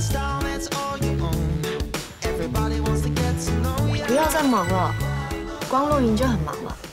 不要再忙了，光露营就很忙了。